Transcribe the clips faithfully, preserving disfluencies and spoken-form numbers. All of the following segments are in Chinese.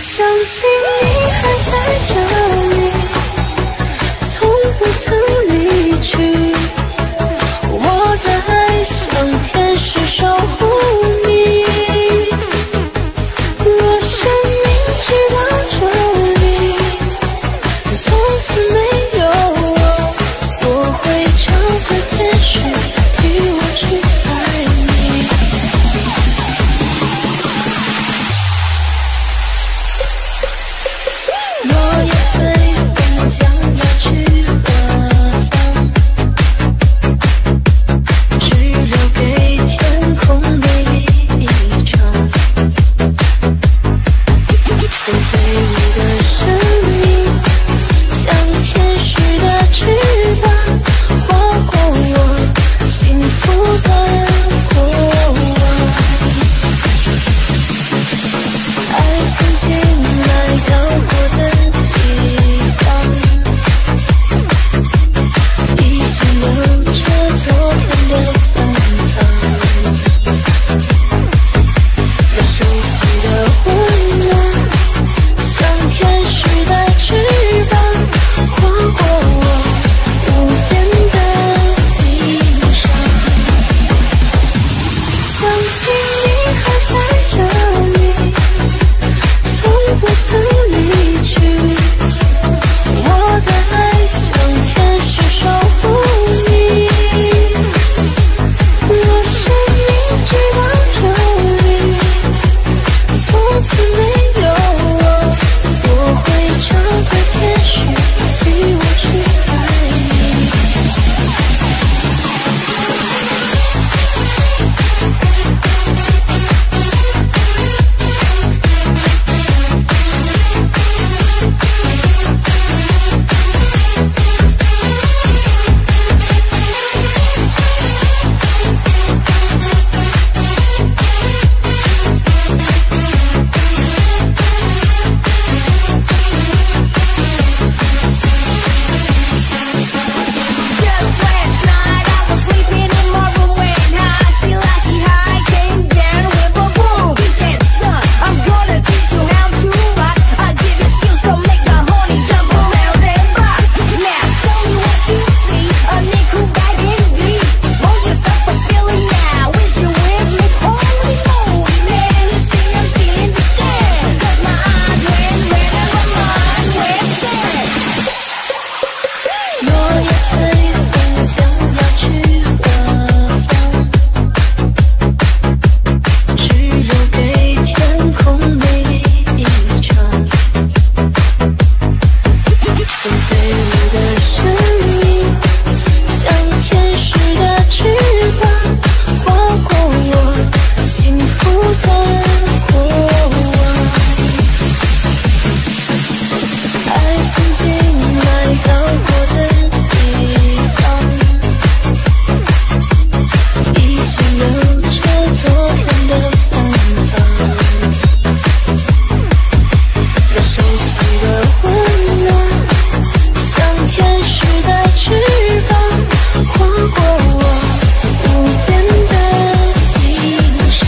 相信你还在这里，从不曾离去。我的爱像天使守护你。若生命直到这里，从此没有我，我会找个天使替我去爱你。落叶随风将要去何方，只留给天空美丽一场。曾飞舞的生命像天使的翅膀，划过我幸福的过往。爱曾经来到过的地方，依稀留着昨天的芬芳。那熟悉的温暖像天使的翅膀，划过我无边的心上。相信你还在这里，从不曾离去。我的爱像天使守护你。若生命直到这里，从此没有我，我会找个天使替我去爱你。 Just last night I was sleeping in my room when I see Lassie high came down with a boom. He said, son, I'm gonna teach you how to rock. I give you skills to make the honey jump around and rock. Now tell me what you see, a nickel bag indeed. Roll yourself a feeling now, wish you with me. Holy moly, man, you see I'm feeling the stand. Cause my eyes went red and my mind went dead. 落叶随风将要去何方，只留给天空美丽一场。曾飞舞的生命像天使的翅膀，划过我幸福的过往。爱曾经来到过的地方，依稀留着昨天的芬芳。那熟悉的温暖像天使的翅膀，划过我无边的心上。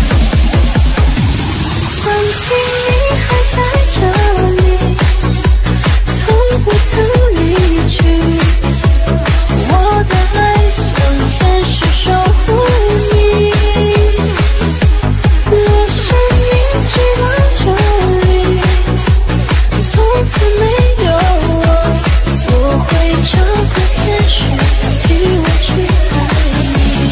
相信你还在这里，从不曾离去。我的爱像天使守护你。若生命直到这里，从此没有我，我会找个天使替我去爱你。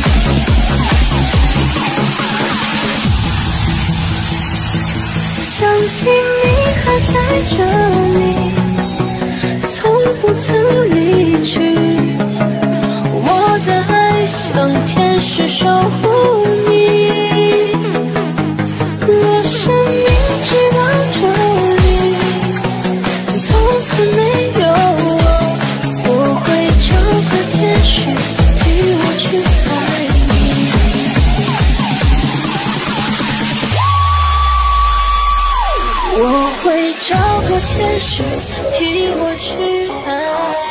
相信你还在这里，从不曾离去。我的爱像天使守护你。若生命直到这里，从此没有我，我会找个天使替我去爱你。我会找个天使替我去爱。